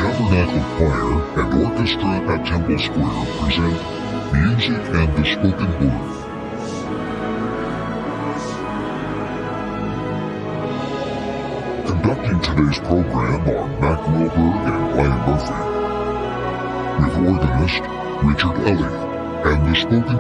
Tabernacle Choir and Orchestra at Temple Square present Music and the Spoken Word. Conducting today's program are Mac Wilberg and Ryan Murphy, with organist Richard Ellie and the spoken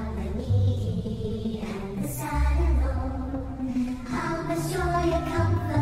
Joy and comfort.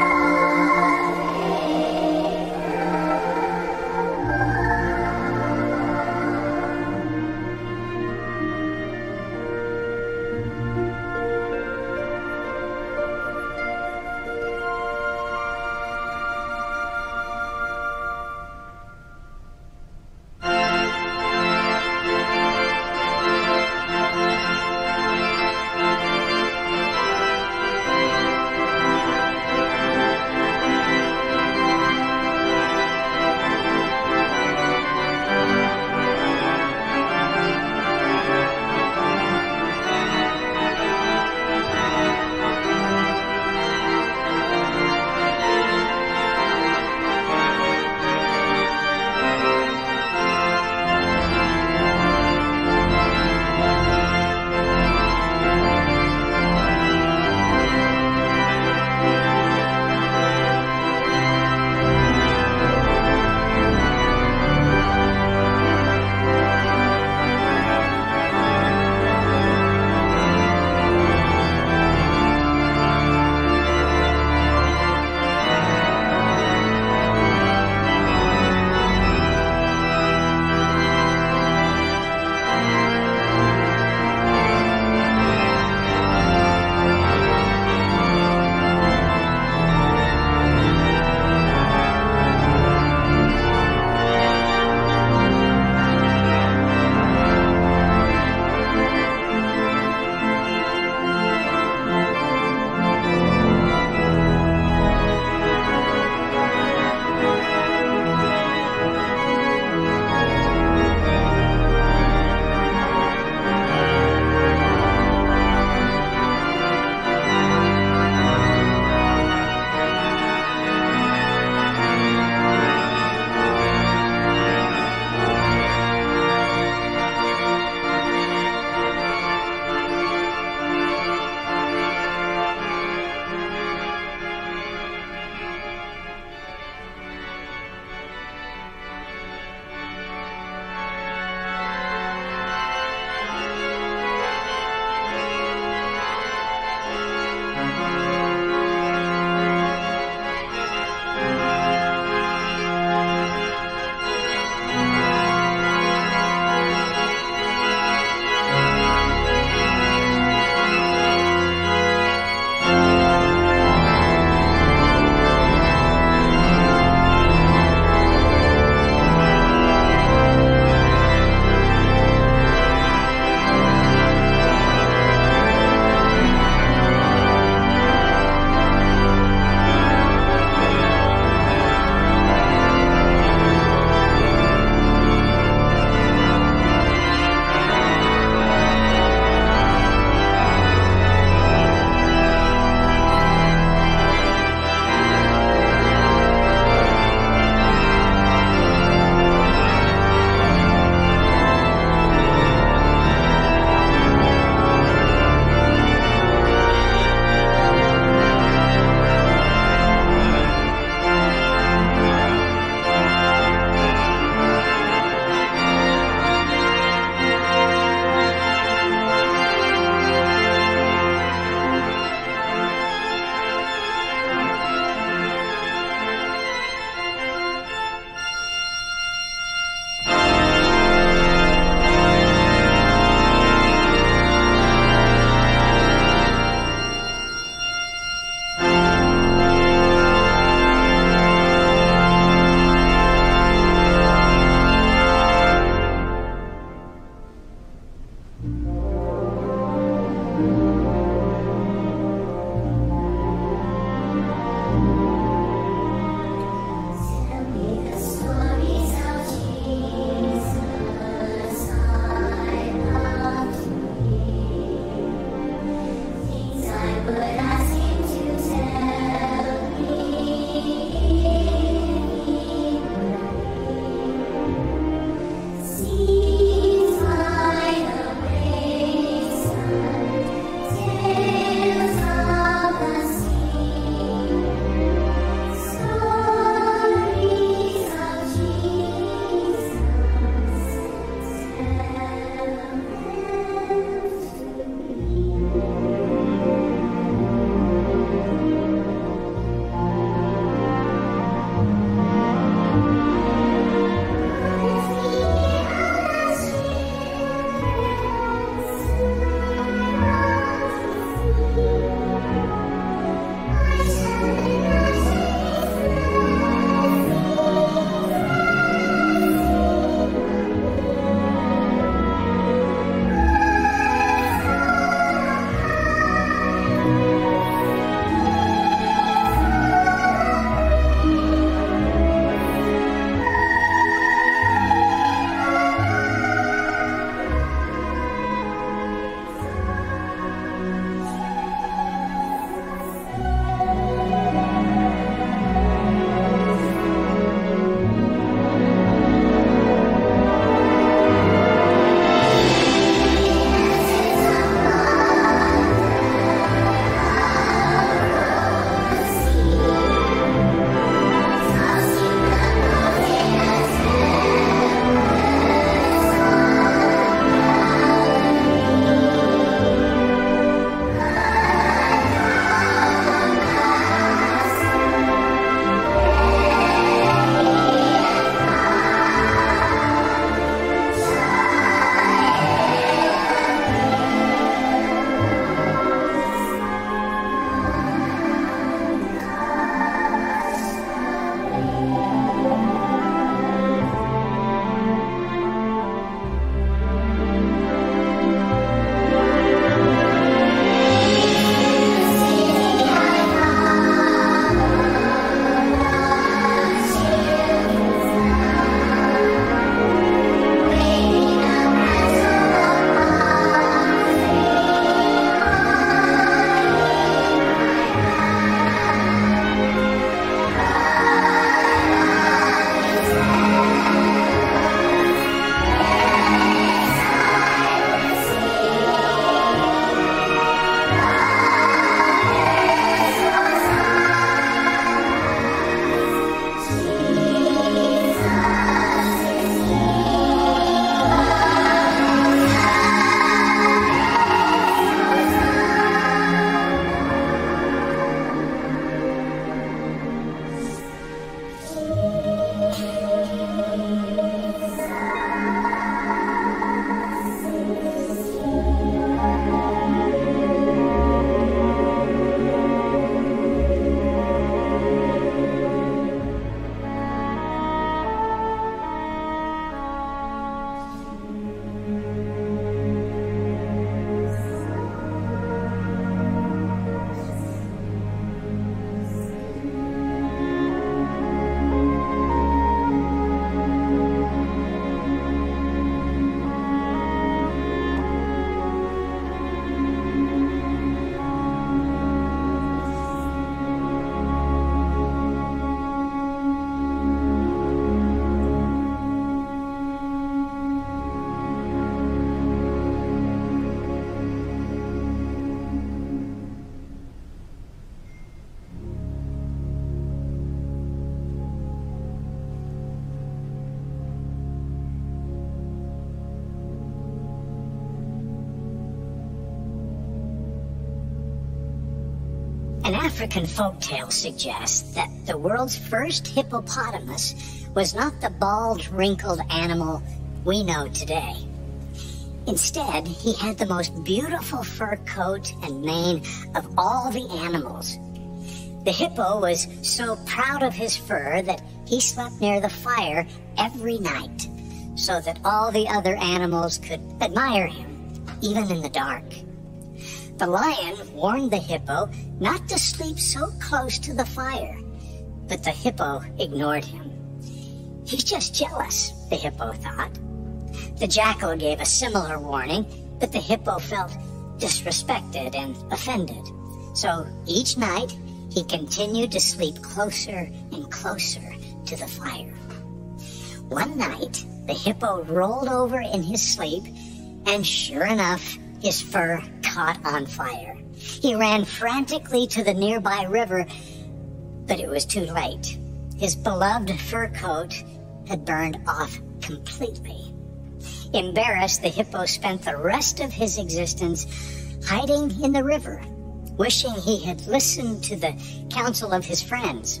An African folktale suggests that the world's first hippopotamus was not the bald, wrinkled animal we know today. Instead, he had the most beautiful fur coat and mane of all the animals. The hippo was so proud of his fur that he slept near the fire every night, so that all the other animals could admire him, even in the dark. The lion warned the hippo not to sleep so close to the fire, but the hippo ignored him. He's just jealous, the hippo thought. The jackal gave a similar warning, but the hippo felt disrespected and offended. So each night, he continued to sleep closer and closer to the fire. One night, the hippo rolled over in his sleep, and sure enough, his fur caught on fire. He ran frantically to the nearby river, but it was too late. His beloved fur coat had burned off completely. Embarrassed, the hippo spent the rest of his existence hiding in the river, wishing he had listened to the counsel of his friends.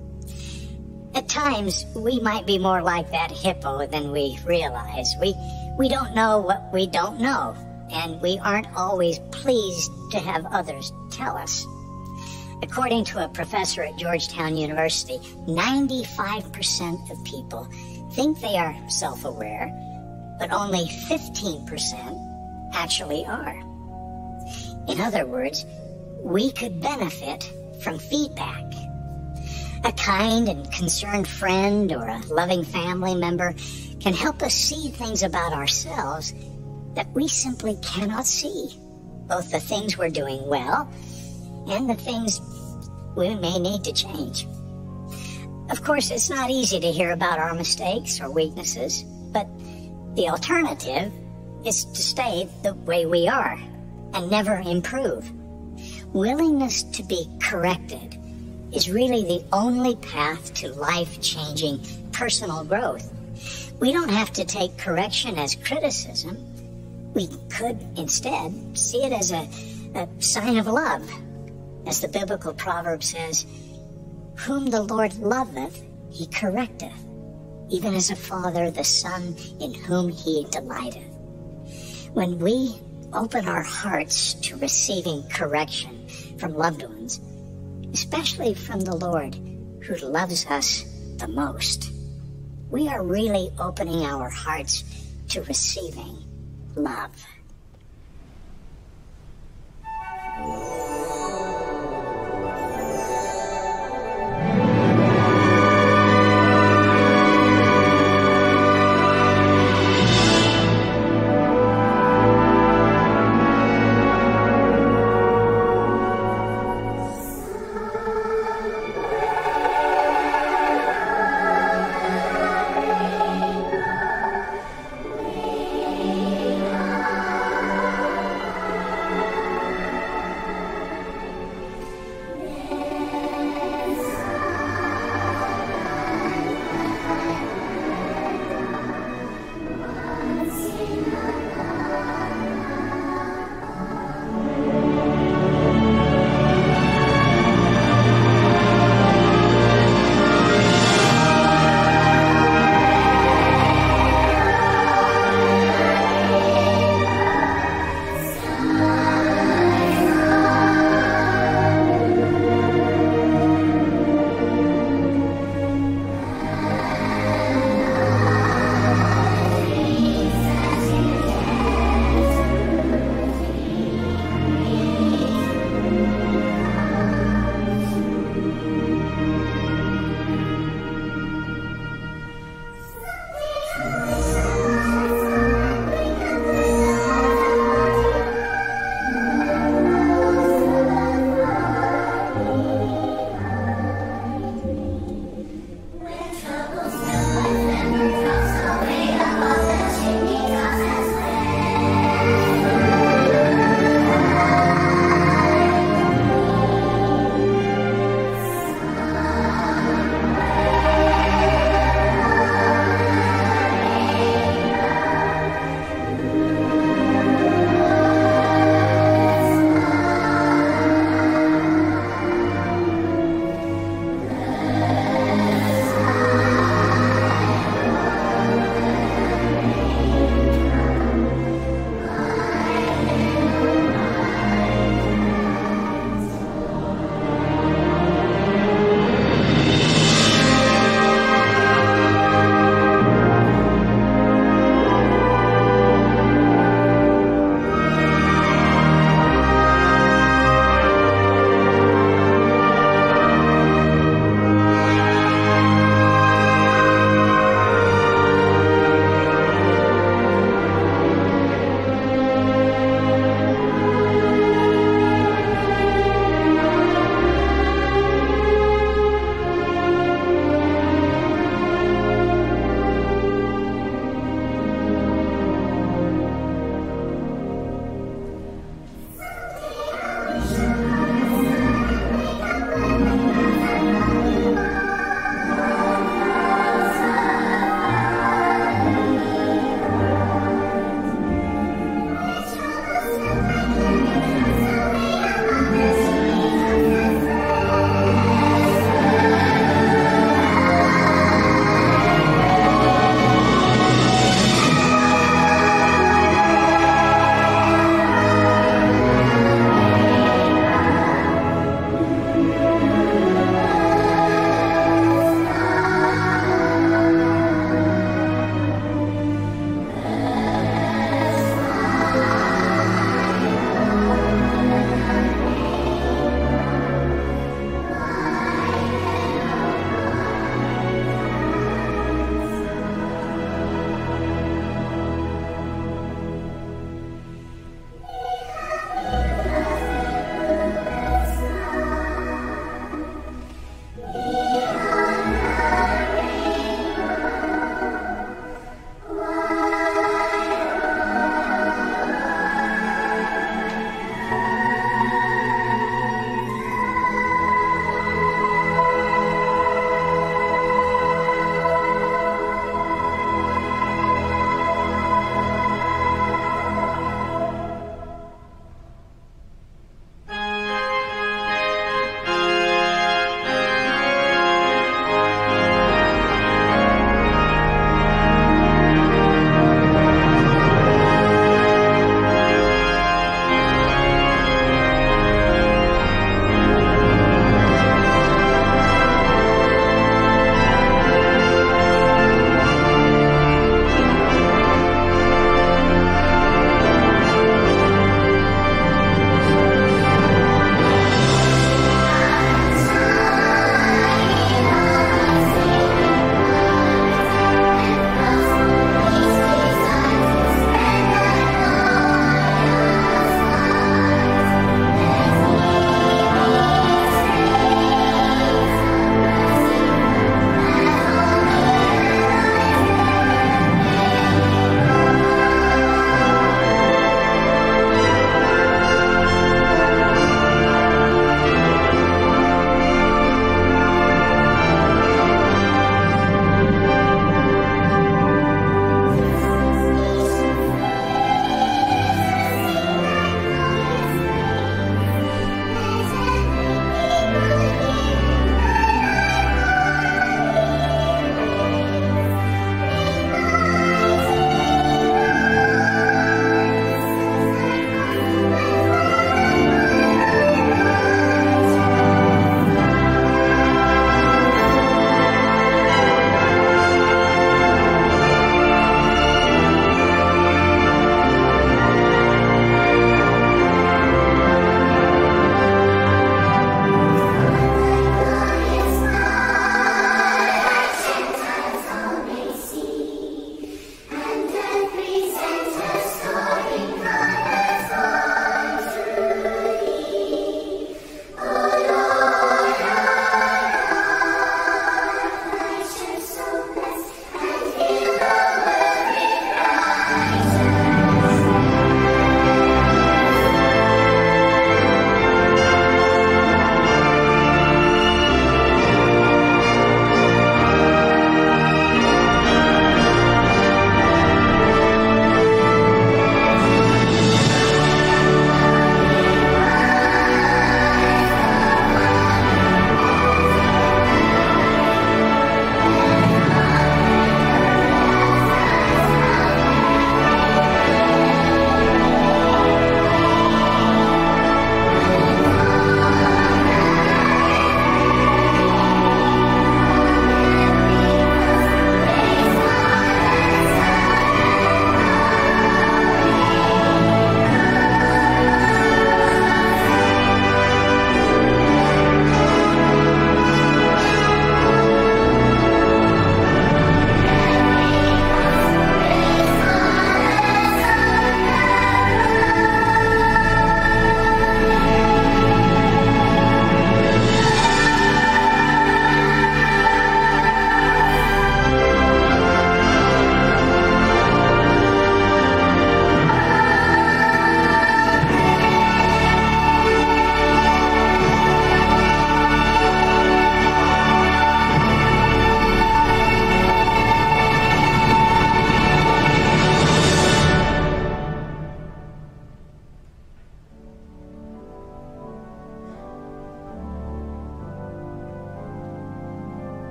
At times, we might be more like that hippo than we realize. We don't know what we don't know, and we aren't always pleased to have others tell us. According to a professor at Georgetown University, 95% of people think they are self-aware, but only 15% actually are. In other words, we could benefit from feedback. A kind and concerned friend or a loving family member can help us see things about ourselves that we simply cannot see, both the things we're doing well and the things we may need to change. Of course, it's not easy to hear about our mistakes or weaknesses, but the alternative is to stay the way we are and never improve. Willingness to be corrected is really the only path to life-changing personal growth. We don't have to take correction as criticism. We could instead see it as a sign of love. As the biblical proverb says, "Whom the Lord loveth, he correcteth, even as a father the son in whom he delighteth." When we open our hearts to receiving correction from loved ones, especially from the Lord who loves us the most, we are really opening our hearts to receiving love.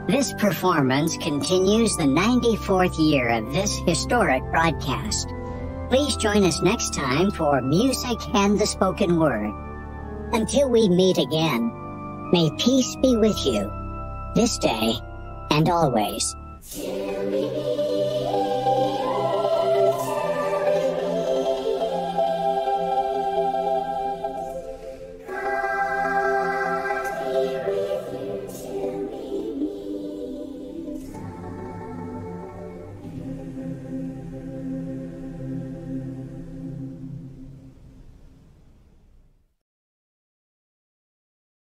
This performance continues the 94th year of this historic broadcast. Please join us next time for Music and the Spoken Word. Until we meet again, may peace be with you, this day and always.